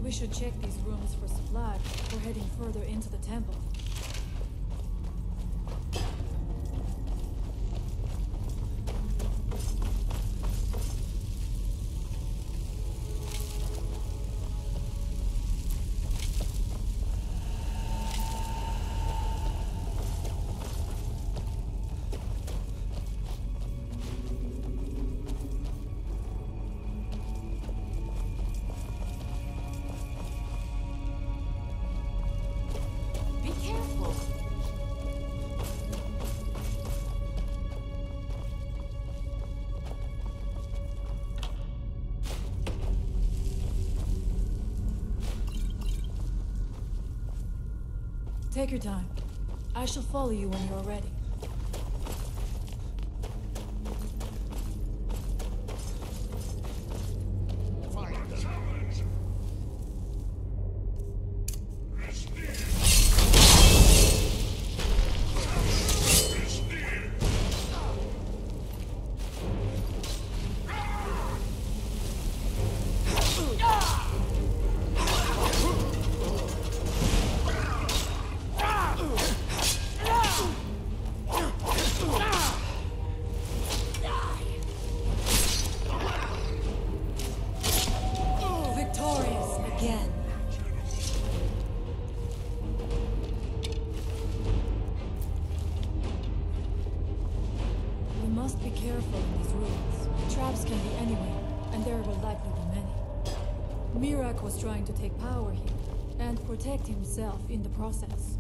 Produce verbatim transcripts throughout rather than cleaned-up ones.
We should check these rooms for supply before heading further into the temple. Take your time. I shall follow you when you're ready. Miraak was trying to take power here, and protect himself in the process.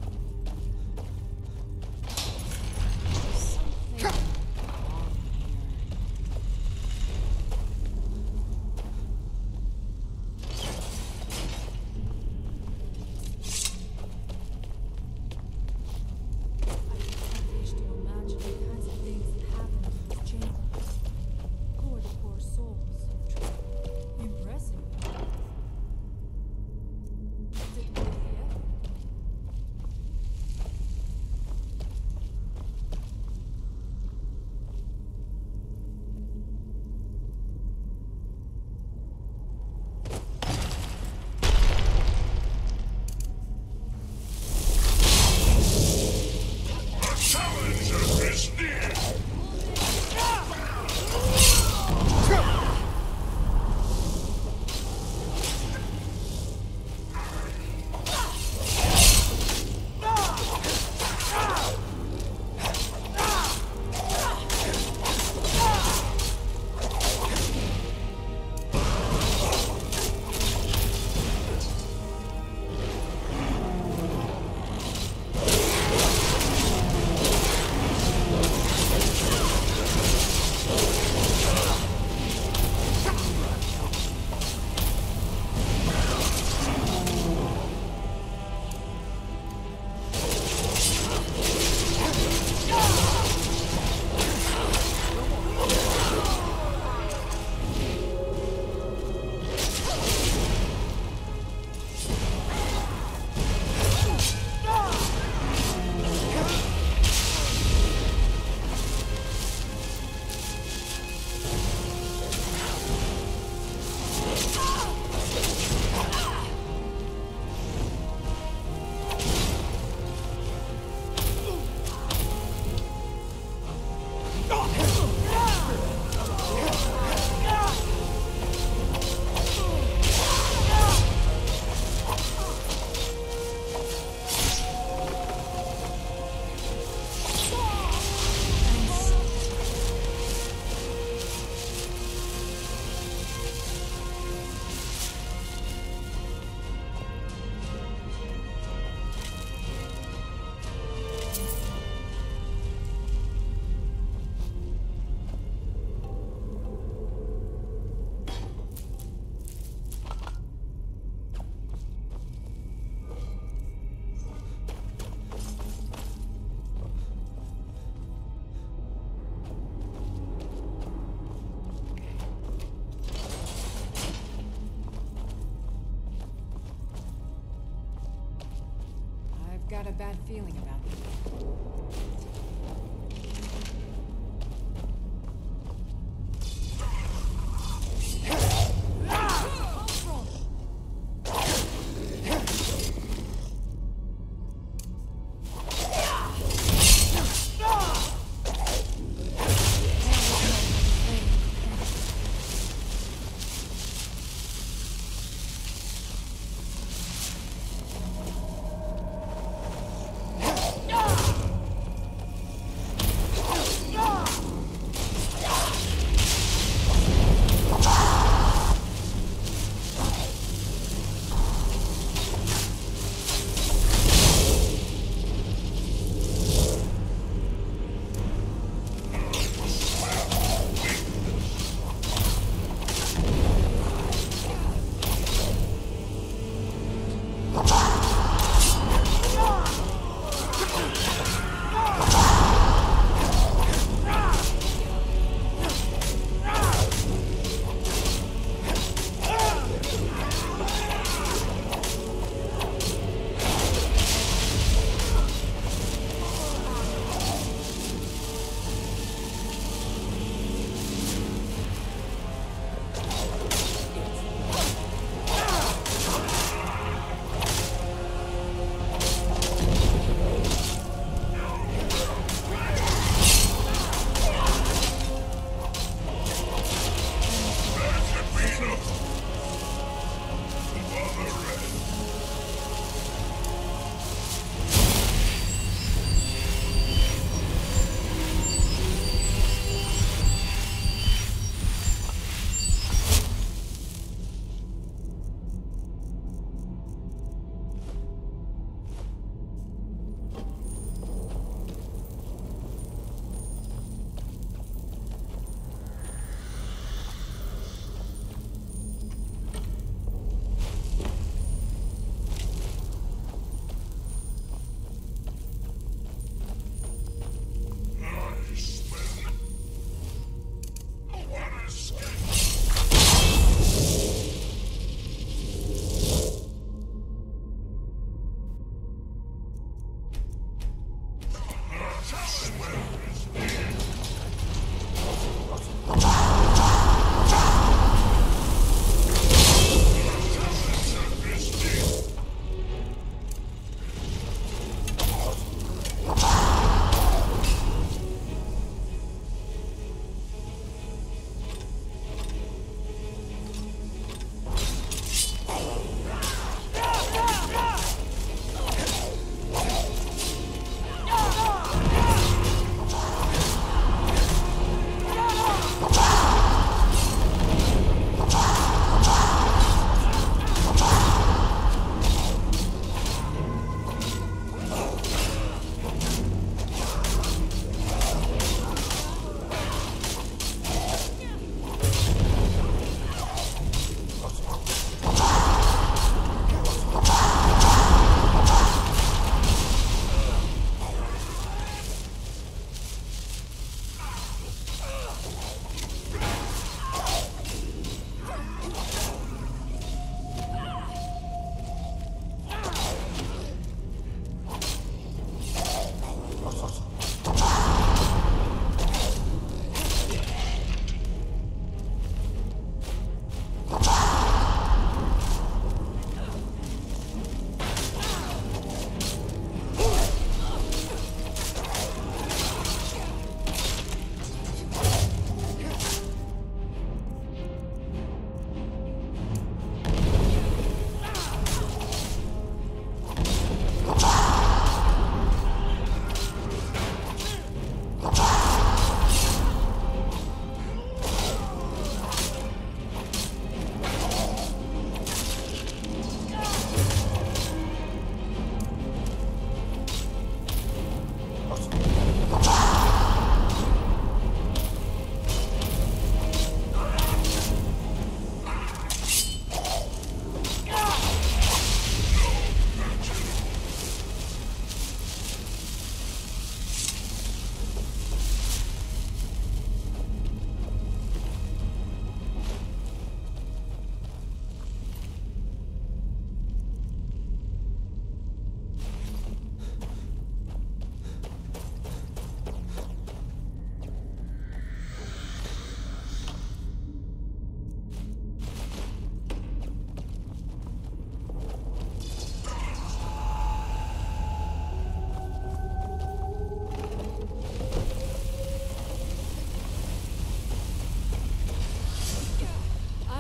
Got a bad feeling about it.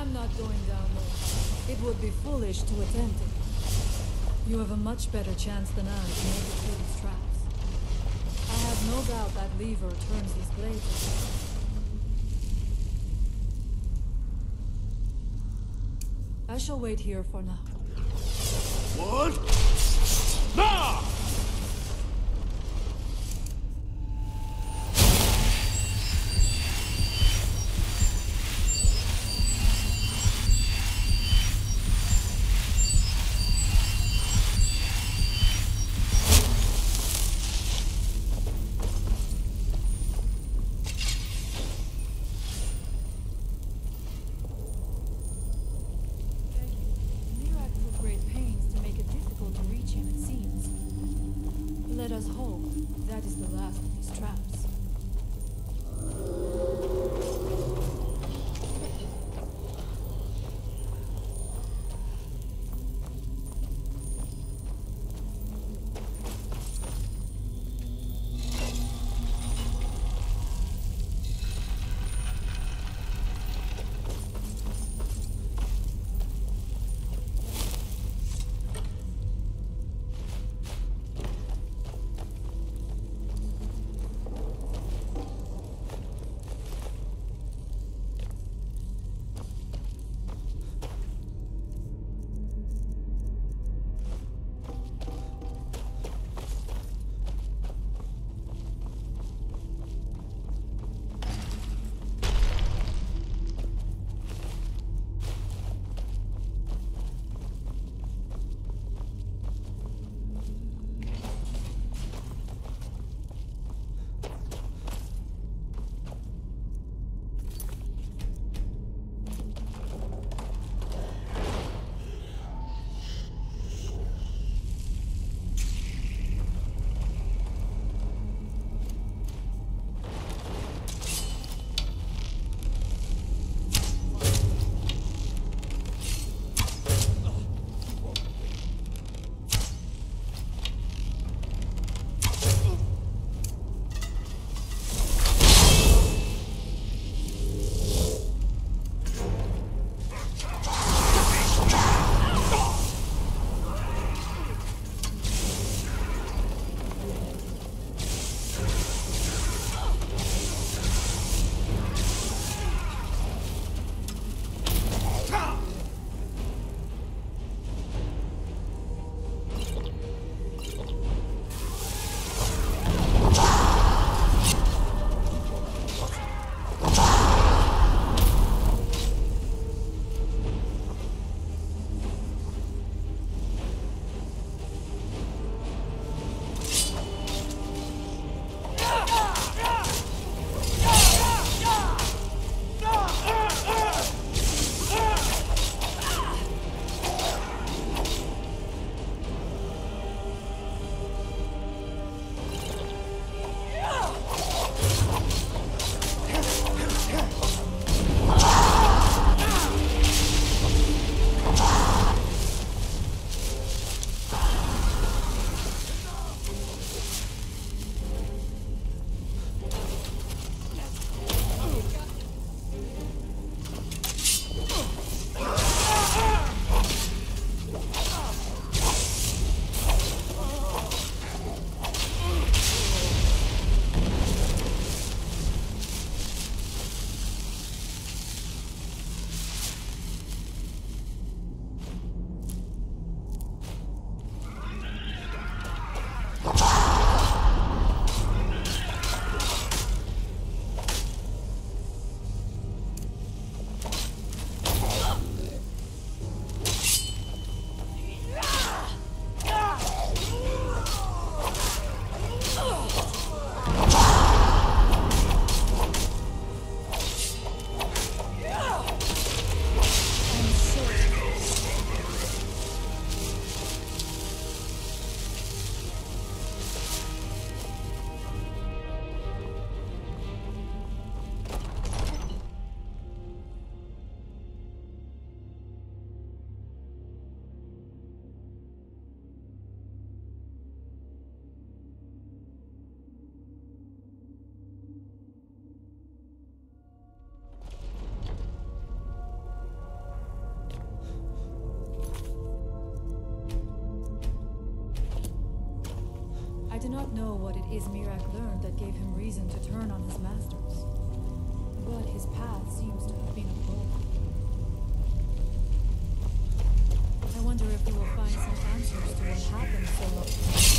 I'm not going down there. It would be foolish to attempt it. You have a much better chance than I to make it through these traps. I have no doubt that lever turns these blades. I shall wait here for now. What? Now! Mirac took great pains to make it difficult to reach him, it seems. do not know what it is Miraak learned that gave him reason to turn on his masters, but his path seems to have been a goal. I wonder if we will find some answers to what happened so long ago.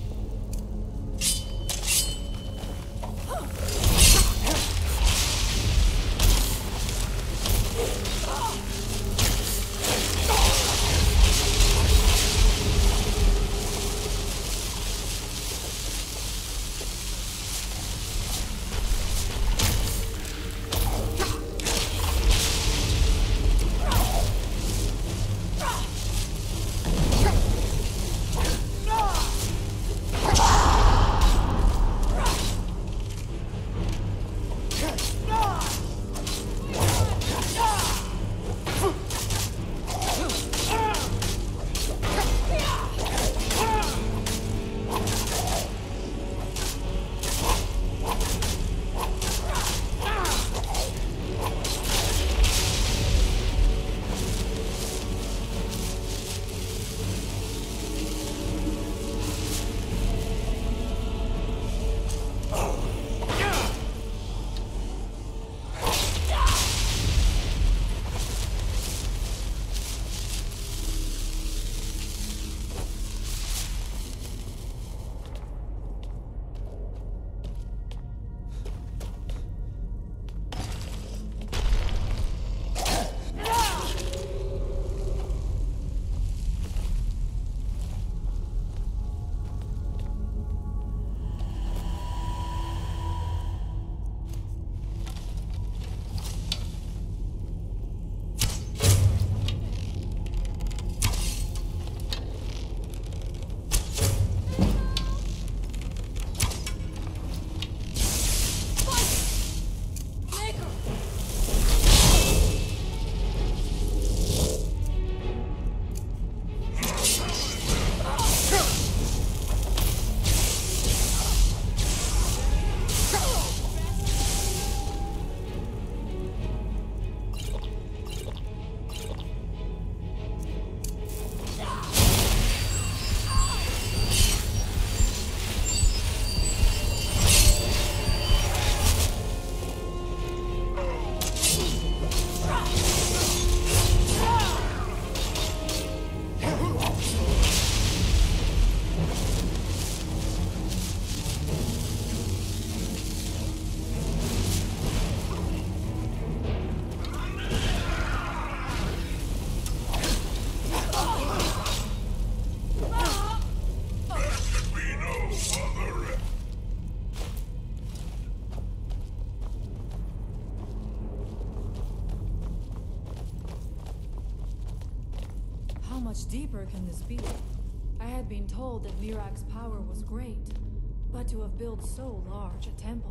How much deeper can this be? I had been told that Miraak's power was great, but to have built so large a temple,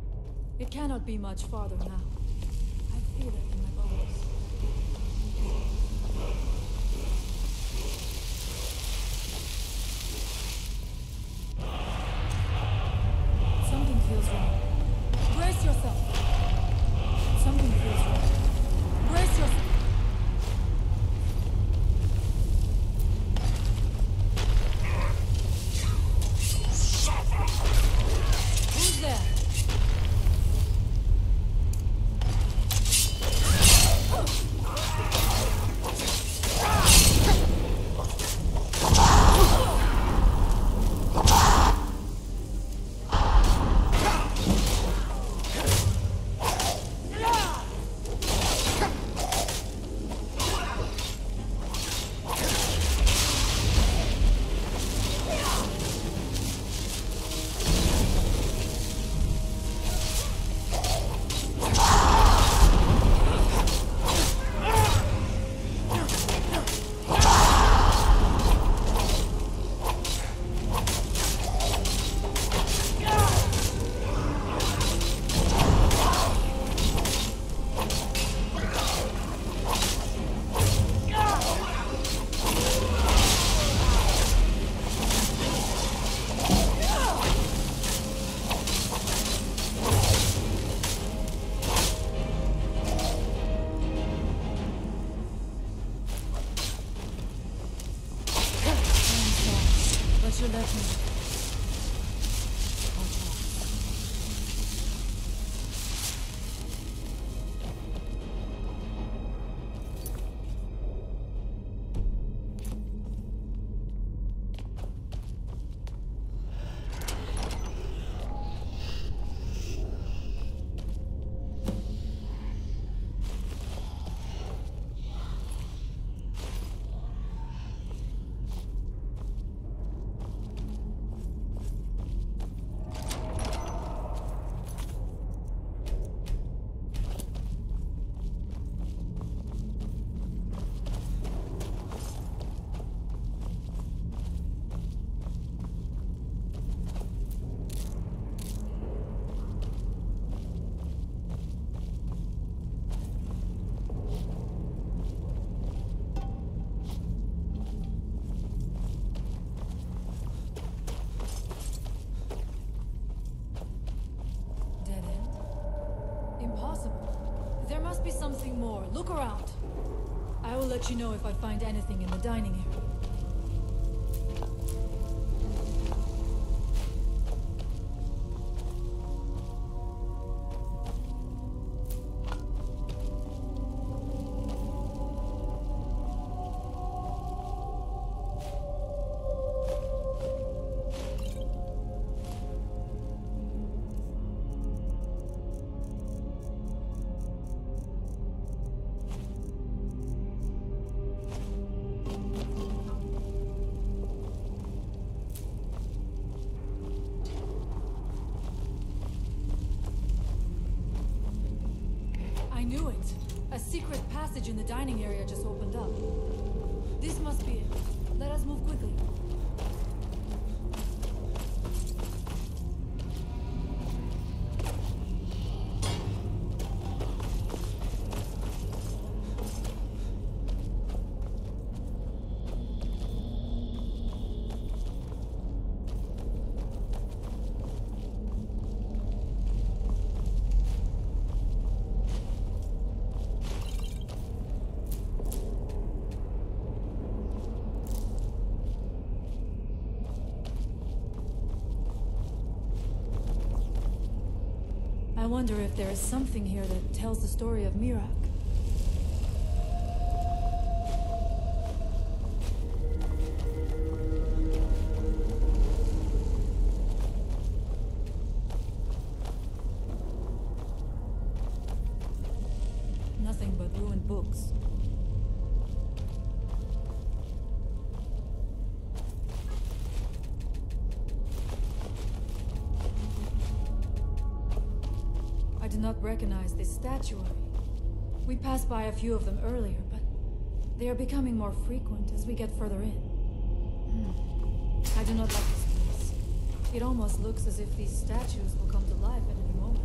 it cannot be much farther now. I feel it in my bones. Something feels wrong. Brace yourself. Something feels wrong. Brace yourself. But you let me. be something more. Look around. I will let you know if I find anything in the dining area. Knew it. A secret passage in the dining area just opened up. This must be it. Let us move quickly. I wonder if there is something here that tells the story of Miraak. Nothing but ruined books. I do not recognize this statuary. We passed by a few of them earlier, but they are becoming more frequent as we get further in. Hmm. I do not like this place. It almost looks as if these statues will come to life at any moment.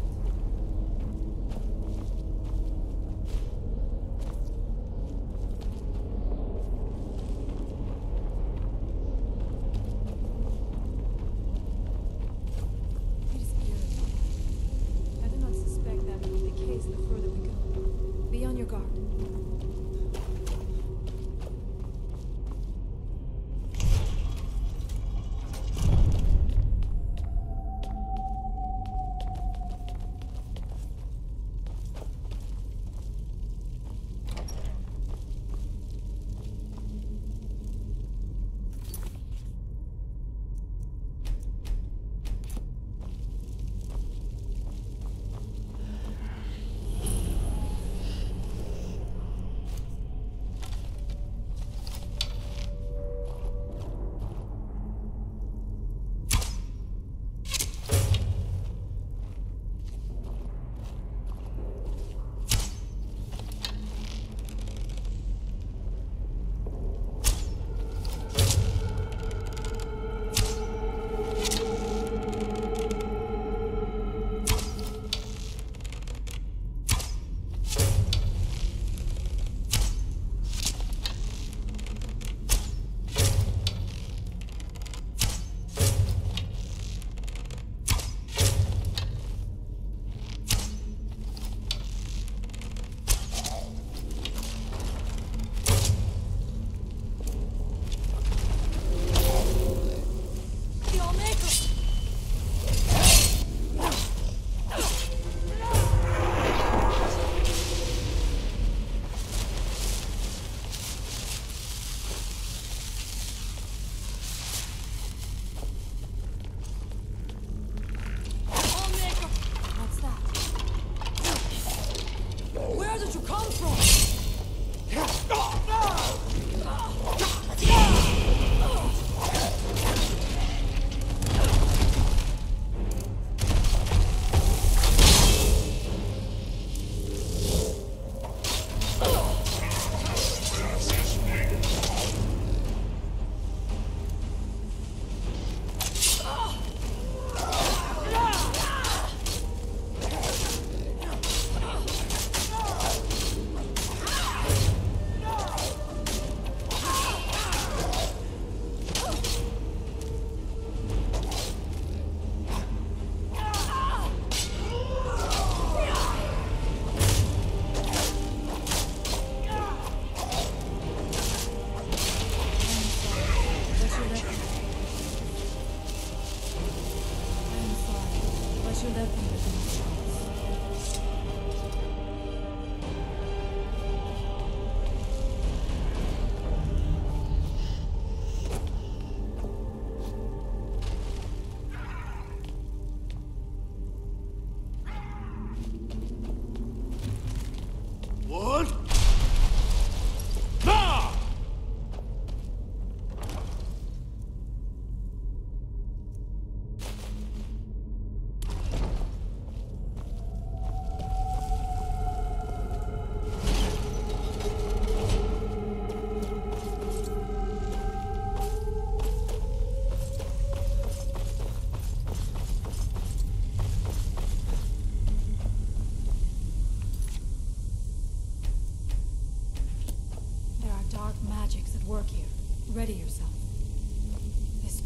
work here. Ready yourself. This...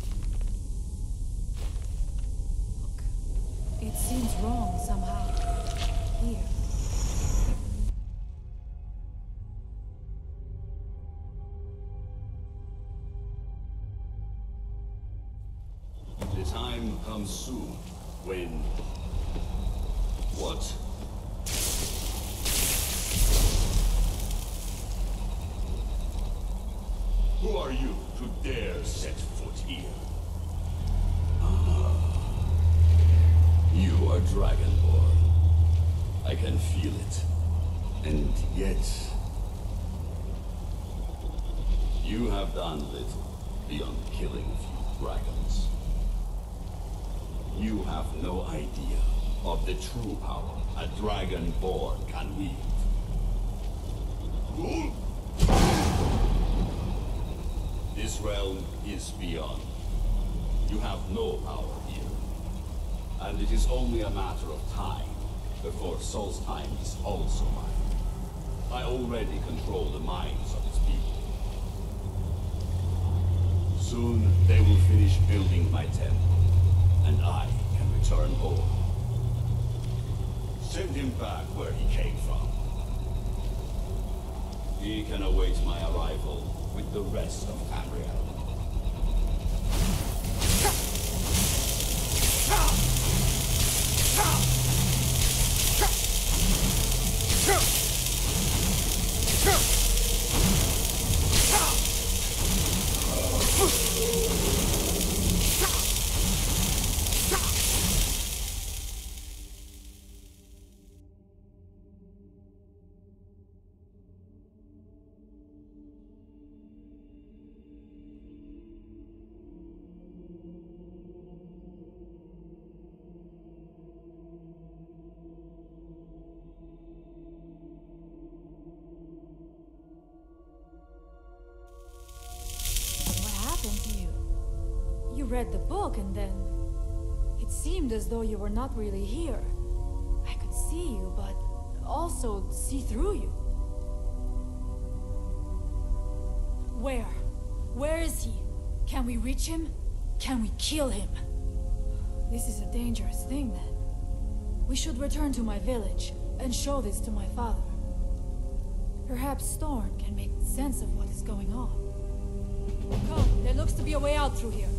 Look. It seems wrong somehow. Here. The time comes soon when... What? Who are you to dare set foot here? Ah. You are Dragonborn. I can feel it. And yet... You have done little beyond killing a few dragons. You have no idea of the true power a Dragonborn can wield. This realm is beyond. You have no power here. And it is only a matter of time before Solstheim is also mine. I already control the minds of its people. Soon they will finish building my temple, and I can return home. Send him back where he came from. He can await my arrival with the rest of Tamriel. You read the book and then... It seemed as though you were not really here. I could see you, but also see through you. Where? Where is he? Can we reach him? Can we kill him? This is a dangerous thing then. We should return to my village and show this to my father. Perhaps Storn can make sense of what is going on. Come, there looks to be a way out through here.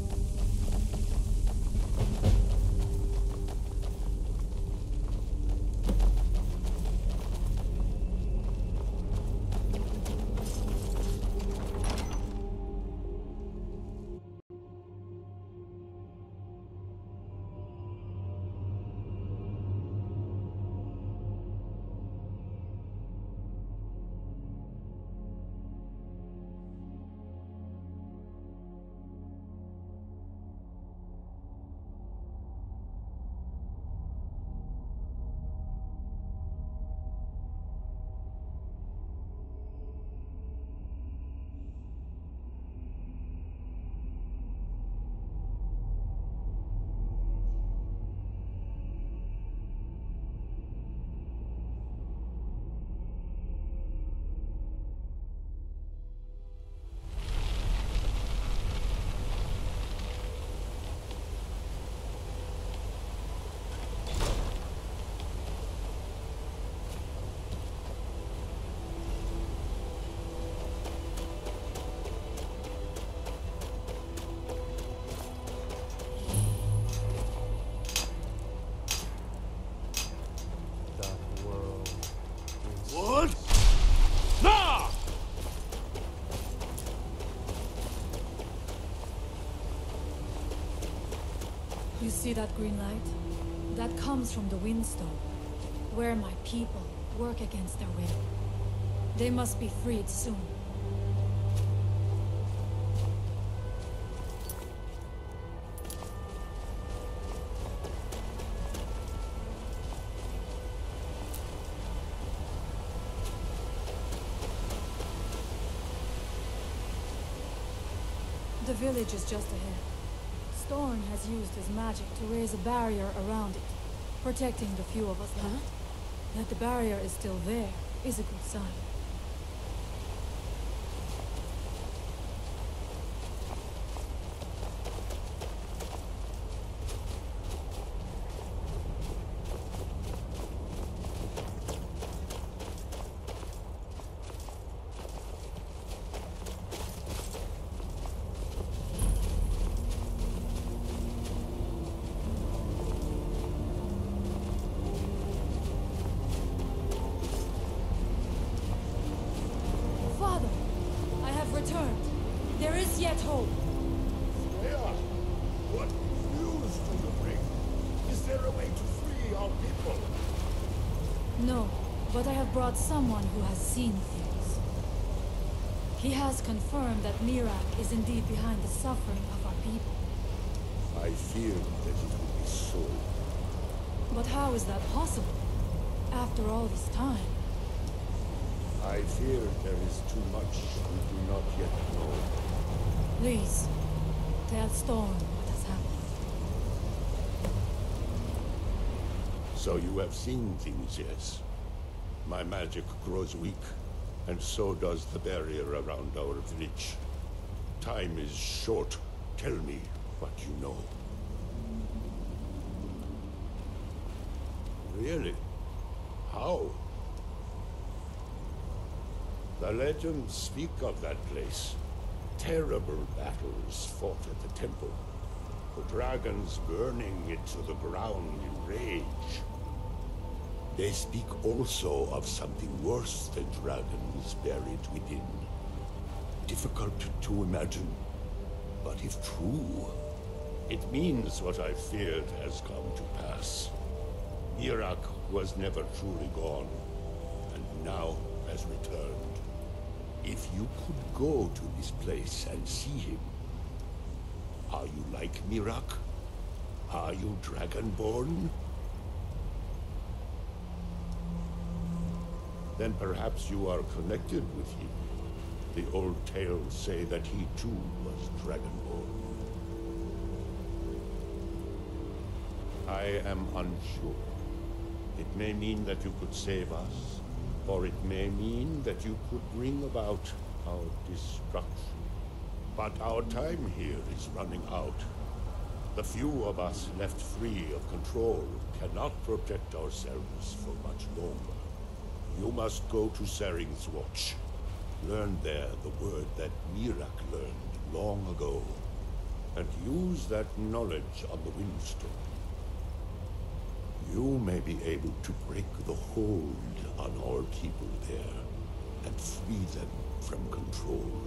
You see that green light? That comes from the Windstone, where my people work against their will. They must be freed soon. The village is just ahead. Storn has used his magic to raise a barrier around it, protecting the few of us left. Huh? That the barrier is still there is a good sign. returned. There is yet hope. Freya, what news do you bring? Is there a way to free our people? No, but I have brought someone who has seen things. He has confirmed that Miraak is indeed behind the suffering of our people. I feared that it would be so. But how is that possible? After all this time? I fear there is too much we do not yet know. Please, tell Storm what has happened. So you have seen things, yes? My magic grows weak, and so does the barrier around our village. Time is short. Tell me what you know. Really? How? The legends speak of that place. Terrible battles fought at the temple. The dragons burning it to the ground in rage. They speak also of something worse than dragons buried within. Difficult to imagine, but if true, it means what I feared has come to pass. Miraak was never truly gone, and now has returned. If you could go to this place and see him, are you like Miraak? Are you Dragonborn? Then perhaps you are connected with him. The old tales say that he too was Dragonborn. I am unsure. It may mean that you could save us, or it may mean that you could bring about our destruction. But our time here is running out. The few of us left free of control cannot protect ourselves for much longer. You must go to Saring's Watch. Learn there the word that Miraak learned long ago, and use that knowledge on the Windstone. You may be able to break the hold on our people there, and free them from control.